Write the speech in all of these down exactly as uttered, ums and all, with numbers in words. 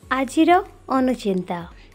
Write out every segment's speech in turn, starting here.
आजिर अनुचिंता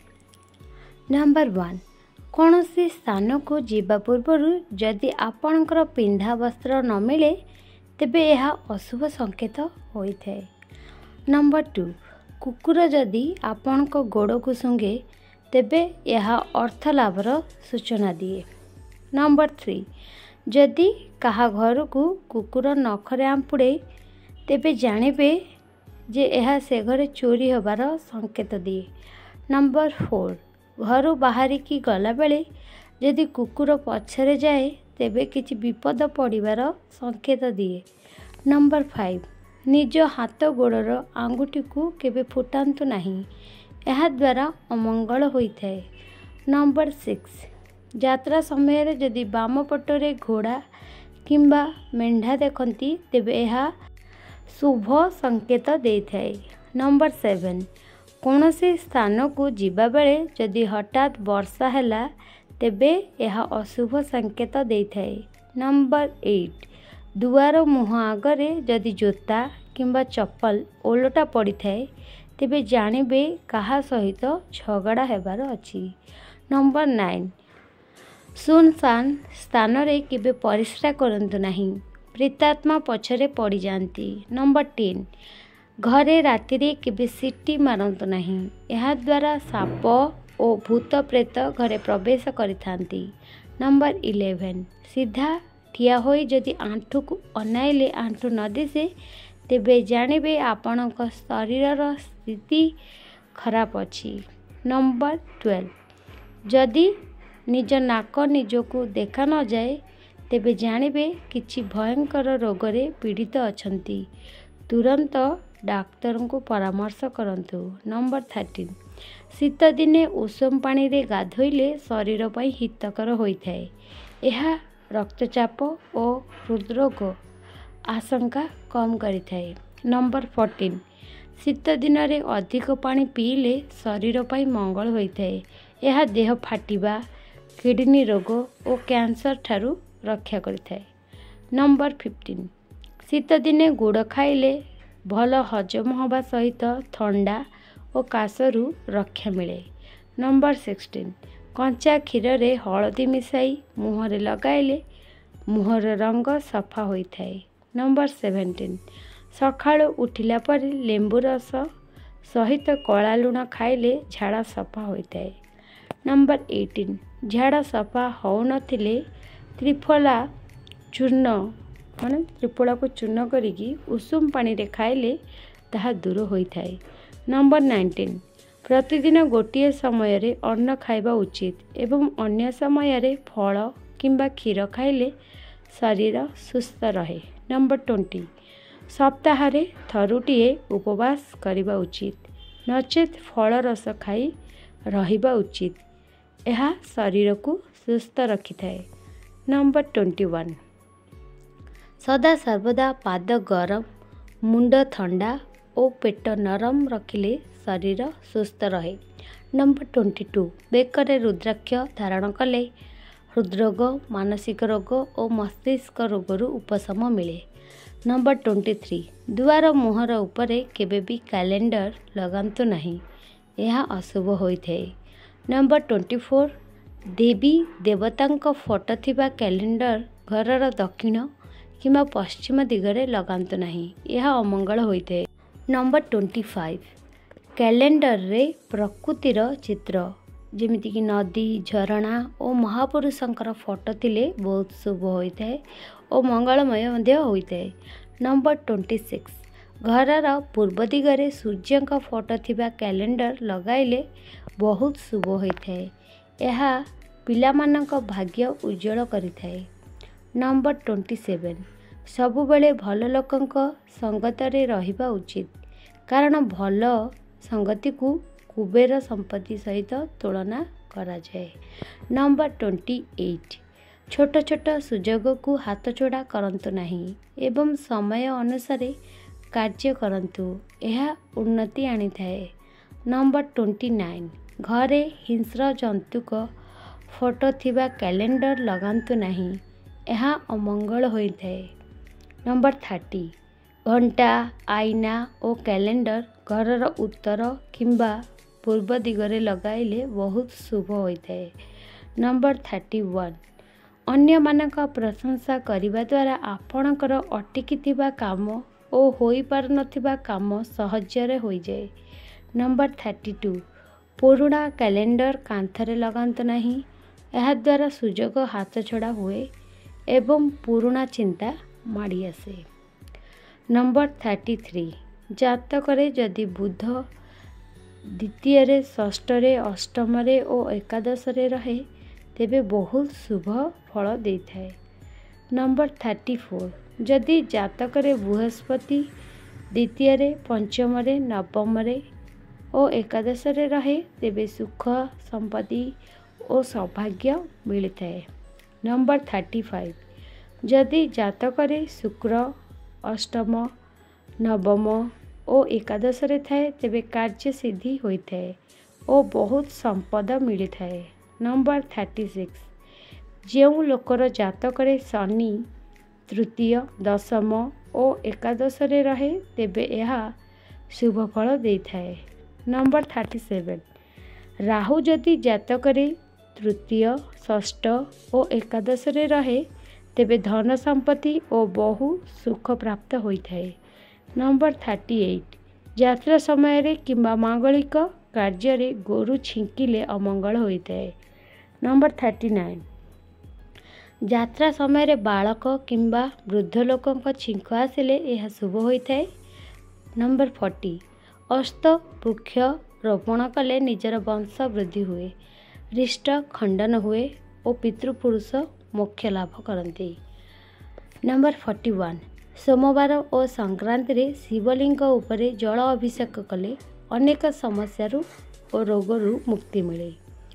number one कौन सी स्थान को जीवा पूर्व जदि आपणकर पिंधा वस्त्र न मिले तेबे यह अशुभ संकेत होता है। नंबर टू कुकुर जदि आपण को गोड़ को सुंगे तेबे यह अर्थ लाभर सूचना दिए। नंबर थ्री जदि कहा घर को कुकुर नखरे आंपुड़े तेबे जानिबे जे यह से घरे चोरी होबार संकेत दिए। नंबर फोर घर बाहरी की गला बेले यदि कुकुर पछरे जाए तेबे किछि विपद पड़िबार संकेत दिए। नंबर फाइव निज हाथ गोड़र आंगुठी को केबे फुटांतु नहीं, यह द्वारा अमंगल होता है। नंबर सिक्स यात्रा समय यदि बाम पटरे घोड़ा किंबा मेंढा देखती तेबे यह शुभ संकेत देता है। नंबर सेवन कौन से स्थान को जीवा बेले यदि हठात वर्षा हैला तेबे यह अशुभ संकेत देता है। नंबर एट दुआर मुह आगरे यदि जोता किंबा चप्पल ओलटा पड़ी थाए तेबे जानिबे कहा सहित झगड़ा हेबार अछि। नंबर नाइन सुनसान स्थान रे केबे परिश्रा करंतु नहीं, प्रेतात्मा पछरे पड़ी जाती। नंबर टेन घरे राति रे केबे सीटी मारंतु नहीं, यह द्वारा साप और भूत प्रेत घरे प्रवेश करिथांती। नंबर इलेवेन सीधा ठिया होई जदि आंठू को अनाइले आंठू न दिसे तेबे जानिबे आपणक शरीर स्थिति खराब अछि। नंबर ट्वेल्व जदि निज नाक निजको देखा न जाए तेबे जानिबे किछि भयंकर रोगरे पीड़ित अछंती, तुरंत डाक्तर को परामर्श करंतु। नंबर थर्टीन शीत दिने उषम पानी रे गाधोइले शरीर पई हितकर होइथाए, यह रक्तचाप और हृदरोग आशंका कम करिथाए। नंबर फोर्टीन शीत दिन रे अधिक पानी पीले शरीर पई मंगल होइथाए, यह देह फाटिबा किडनी रोग और कैंसर ठारू रक्षा करिथाए। नंबर फिफ्टीन शीत दिने गुड़ खाइले भल हजम हवा सहित थंडा और काशरू रक्षा मिले। नंबर सिक्सटीन कंचा क्षीर रे हलदी मिसाई मुहरे लगाइले मुहर रंग सफा होता है। नंबर सेवेन्टीन सकाळु उठिला पर लेंबू रस सहित कला लुण खाइले झाड़ा सफा होता है। नंबर एटीन झाड़ा सफा हो नथिले त्रिफला चूर्ण माने त्रिफला को चूर्ण करिकी उषुम पानी रे खाइले ताहा दूर होता है। नंबर नाइंटीन प्रतिदिन गोटे समय रे अन्न खाइबा उचित एवं अन्य समय रे फल किंबा क्षीर खाइले शरीर सुस्थ रहे। नंबर ट्वेंटी सप्ताह रे थरुटिए उपवास करिबा उचित, नचेत फल रस खाई रहिबा उचित, यह शरीर को सुस्थ रखिथाए। नंबर ट्वेंटी वन सदा सर्वदा पाद गरम मुंड ठंडा और पेट नरम रखिले शरीर सुस्थ रहे। नंबर ट्वेंटी टू बेकरे रुद्राक्ष धारण कले हृदरोग मानसिक रोग और मस्तिष्क रोगरू उपशम मिले। नंबर ट्वेंटी थ्री दुआर मुहर उपरे केबे भी कैलेंडर लगांतु नहीं, यह अशुभ होइथाए। नंबर ट्वेंटी फोर देवी देवतांक फोटो थिबा कैलेंडर घरर दक्षिण किंबा पश्चिम दिगरे लगांतु नहीं, यह अमंगल होइथाए। नंबर ट्वेंटी फाइव कैलेंडर रे प्रकृतिर चित्र जेमिति कि नदी झरणा और महापुरुषंकर फोटो थिले बहुत शुभ होइथाए और मंगलमय मध्य होइथाए। नंबर ट्वेंटी सिक्स घरर पूर्व दिगरे सूर्यंक फोटो थिबा कैलेंडर लगाइले बहुत शुभ होइथाए, यह पिलामानक भाग्य उज्जवल करिथाए। नंबर ट्वेंटी सेवेन सबुबले भल लोकंक संगतरे रहिबा उचित, कारण भल संगति को कुबेर संपत्ति सहित तुलना करा जाए। नंबर ट्वेंटी एट छोट छोट सुजोग को हाथ छोड़ा करंतु नहीं एवं समय अनुसार कार्य करंतु, यह उन्नति आनिथाए। नंबर ट्वेंटी नाइन घरे हिंस्र जंतुक फोटो थिबा कैलेंडर लगांतु नहीं, यह अमंगल होइथाए। नंबर थर्टी घंटा आईना और कैलेंडर घरर उत्तर किंबा पूर्व दिगरे लगाइले बहुत शुभ होता है। नंबर थर्टी वन अन्य मानक प्रशंसा करने द्वारा आपणकर अटकी थिबा काम और होई पार नथिबा काम सहजरे हो जाए। नंबर थर्टी टू पुराणा कैलेंडर कांथरे लगांत नहीं, यह द्वारा सुजोग हाथ छड़ा हुए एवं पुराणा चिंता माड़ी आसे। नंबर थर्टी थ्री जातकरे जदि बुध द्वितीय षष्ठरे अष्टमरे और एकादशरे रहे तेबे बहुत शुभ फल देता है। नंबर थर्टी फोर जदि जातकरे बृहस्पति द्वितीय पंचमरे नवमरे और एकादशरे रहे तेबे सुख संपत्ति और सौभाग्य मिलता है। नंबर थर्टी फाइव जदि जातकरे शुक्र अष्टम नवम और एकादशरे थाए तेबे कार्य सिद्धि होता है और बहुत संपद मिलता है। नंबर थर्टी सिक्स जो लोकर जातकरे शनि तृतीय दशम और एकादशरे रहे तेबे यह शुभ फल देता है। नंबर थर्टी सेवन राहु जदि जातकरे तृतीय षष्ठ और एकादशरे रहे तेबे धन संपत्ति और बहु सुख प्राप्त होता है। नंबर थर्टी एट यात्रा समय रे किंबा मांगलिक कार्य रे गोरु छिंकिले अमंगल होता है। नंबर थर्टी नाइन यात्रा समय रे बालक किंबा वृद्ध लोकों का छिंक आसिले यह शुभ होता है। नंबर फोर्टी अस्त वृक्ष रोपण कले निजर वंश वृद्धि हुए, रिष्ट खंडन हुए और पितृपुरुष मोक्ष लाभ करते। नंबर फोर्टी वन सोमवार और संक्रांति रे शिवलिंग उपरे जल अभिषेक कले अनेक समस्यारू और रोगरू मुक्ति मिले।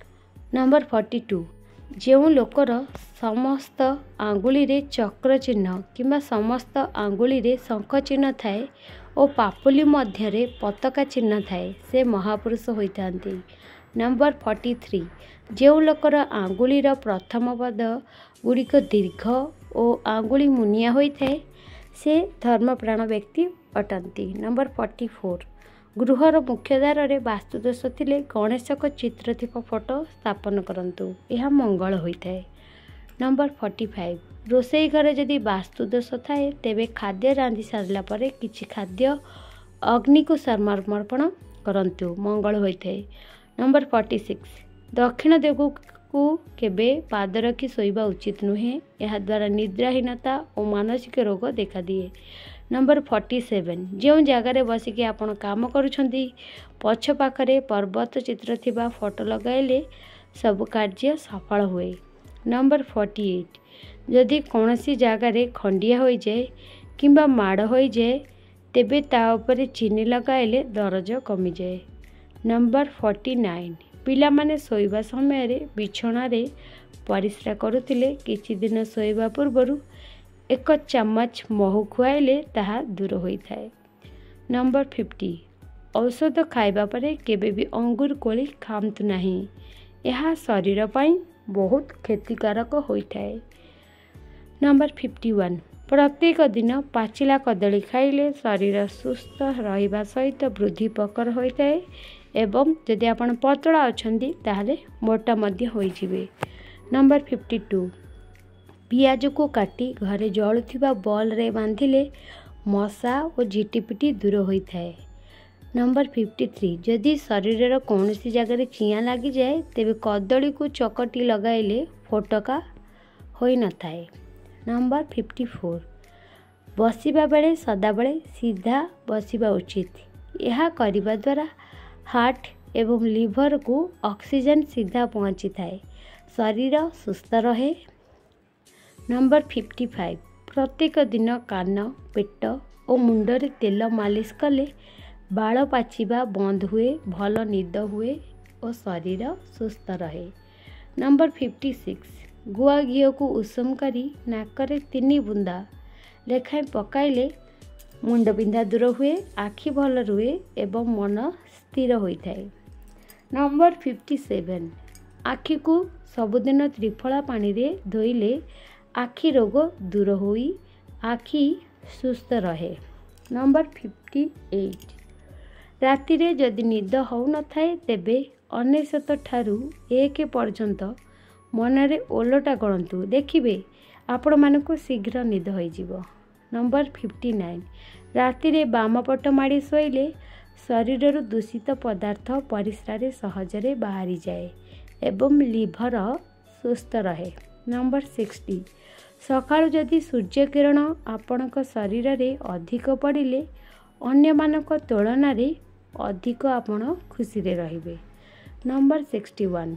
नंबर फोर्टी टू जो लोकर समस्त आंगुली रे चक्र चिन्ह किंबा समस्त आंगुली रे शंख चिन्ह थाए और पापुली मध्य पताका चिन्ह थाए से महापुरुष होता। नंबर फोर्टी थ्री जो लोकर आंगुलीर प्रथम पद गुड़िक दीर्घ और आंगुली मुनिया होता है से धर्मप्राण व्यक्ति अटंती। नंबर फोर्टी फोर गृहर मुख्य द्वार रे वास्तुदोष थिले गणेश को चित्र थिपा फोटो स्थापन करंतु, यह मंगल होता है। नंबर फोर्टी फाइव रोसई घरे जदि वास्तुदोष थाए तेबे खाद्य रांधि सारला परे किछि खाद्य अग्नि को समर्पण करंतु, मंगल होता है। नंबर फोर्टी सिक्स दक्षिण दिग को केबे पाद रखी शोइबा उचित नुहे, यह द्वारा निद्राहीनता और मानसिक रोग देखा दिए। नंबर फोर्टी सेवन जो जगार बसिकी आपण काम करुछंती पछ पाखरे पर्वत चित्र थिबा फोटो लगाइले सब कार्य सफल हुए। नंबर फोर्टी एट जदि कौनसी जगार खंडिया हो जाए किंबा माड़ हो जाए तेबे ता उपरे चीनी लगाइले दरज कमी जाए। नंबर फोर्टी नाइन पिला माने सोइबा समय रे बिछना रे परिश्रा करुथिले किछि दिन सोइबा पूर्वरु एक चम्मच महू खुआइले ताहा दूर होता है। नंबर फिफ्टी औषध खाइबा परे केबे भी अंगूर कोली खामतु नहीं, यह शरीर पाई बहुत क्षतिकारक होता है। नंबर फिफ्टी वन प्रत्येक दिन पाचिला कदली खाइले शरीर सुस्थ रहिबा सहित वृद्धि प्रकर होता है एवं जदि आपण पतला अछंती ताहले मोटा मध्य होई जिवे। नंबर फिफ्टी टू पियाज को काटी घरे जलुथिबा बॉल रे बांधिले मशा और झिटिपिटी दूर होता है। नंबर फिफ्टी थ्री जदि शरीर कौन सी जगह चिया लगी जाए तेबे कदली को चकटी लगाइले फोटका होई न थाए। नंबर फिफ्टी फोर बसिबा बेले सदाबले सीधा बसिबा उचित, यह करिबा द्वारा हार्ट एवं लिवर को ऑक्सीजन सीधा पहुँची थाए, शरीर सुस्थ रहे। नंबर फिफ्टी फाइव प्रत्येक दिन कान पेट और मुंडरे तेल मालिश कले बाल पाचिबा बंद हुए, भल निद हुए और शरीर सुस्थ रहे। नंबर फिफ्टी सिक्स गुआ घी को उषुम करी नाकरे तीन बुंदा लेखाएं पकाइले मुंड बिंधा दूर हुए, आखि भल रुए एवं मन स्थिर होता है। नंबर फिफ्टी सेवन आखि को सबुदिन त्रिफला पानी रे धोइले आखि रोग दूर होई आखि सुस्थ रहे। नंबर फिफ्टी एट रातिरे जदि निद हो न थाए तेबे अनेशत ठारू एक पर्यंत मनरे ओलटा गणतु देखिबे आपण मानकु शीघ्र निद होइजिवो। नंबर फिफ्टी नाइन रातिरे बाम पट माड़ी शोइले शरीर दूषित पदार्थ परिस्रारे सहजरे बाहरी जाए एवं लिभर सुस्थ रहे। नंबर सिक्सटी सकाळु जदि सूर्य किरण आपणक शरीर रे अधिक पड़िले अन्य मानक तुलना रे अधिक आपण खुशी रे रहिबे। नंबर सिक्सटी वन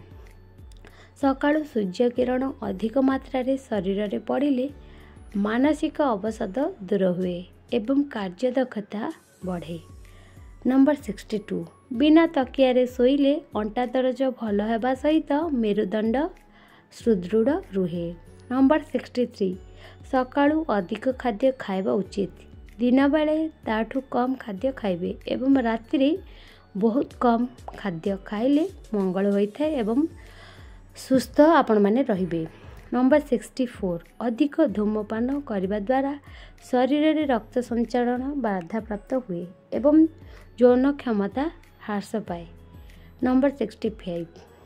सकाळु सूर्य किरण अधिक मात्रा रे शरीर रे पड़िले मानसिक अवसाद दूर हुए एवं कार्यदक्षता बढ़े। नंबर सिक्सटी टू बिना तकिया रे शोइले अंटा दरज भल हेबा सहित मेरुदंड सुदृढ़ रुहे। नंबर सिक्सटी थ्री सकाळु अधिक खाद्य खाइबा उचित दिन बेले ताठू कम खाद्य खाइबे एवं रात्रि बहुत कम खाद्य खाइले मंगल होइथाय एवं सुस्थ आपण माने रहिबे। नंबर सिक्सटी फोर अधिक धूमपान करने द्वारा शरीर में रक्त संचालन बाधा प्राप्त हुए एवं यौन क्षमता ह्रास पाए। नंबर सिक्सटी फाइव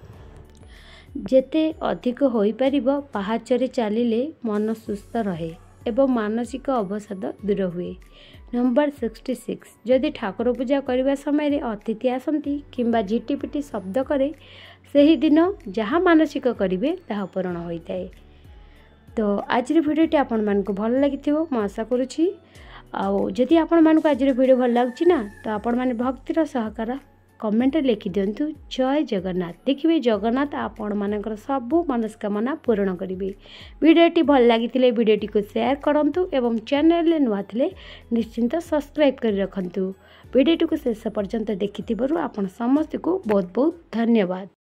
जेते अधिक होई परिबो पहाचरे चलिले मन सुस्थ रहे एवं मानसिक अवसाद दूर हुए। नंबर सिक्सटी सिक्स जदि ठाकुर पूजा करने समय रे अतिथि आसती किंबा झिटिपिटी शब्द करे सही दिन जहाँ मानसिक करेंगे ताहा पूरण होता है। तो आज भिडियोटी आपण मानक भल लगी मैं आशा करुँची आउ जदि आपण मानक आज भिडियो भल लगुच ना तो आपण मैंने भक्तिर सहकार कमेंट लिखि दिंतु जय जगन्नाथ देखिए जगन्नाथ आपण मानकर सबू मनस्कामना पूर्ण करेंगे। भिडियोटी भल लगी भिडियोटी को शेयर करंतु एवं चैनल नुआ थे निश्चिंत सब्सक्राइब कर रखंतु। भिडियोटी को शेष पर्यंत देखि आपण समस्त को बहुत बहुत धन्यवाद।